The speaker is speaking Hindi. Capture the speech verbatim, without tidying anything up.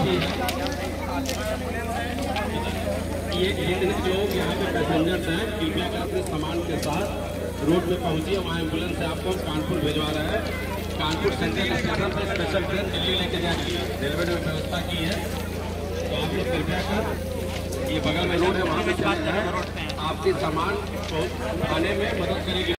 पहुंची है। ये जितने लोग यहाँ पे पैसेंजर्स हैं कृपया कर अपने सामान के साथ रोड पे पहुंचिए। वहाँ एम्बुलेंस से आपको कानपुर भिजवा रहा है। कानपुर सेंट्रल स्टेशन पर स्पेशल ट्रेन दिल्ली लेके जाएगी, रेलवे ने व्यवस्था की है। तो आप लोग कृपया कर, ये बगल में रोड है वहाँ पे चले जाए, आपके सामान आने में मदद करेगी।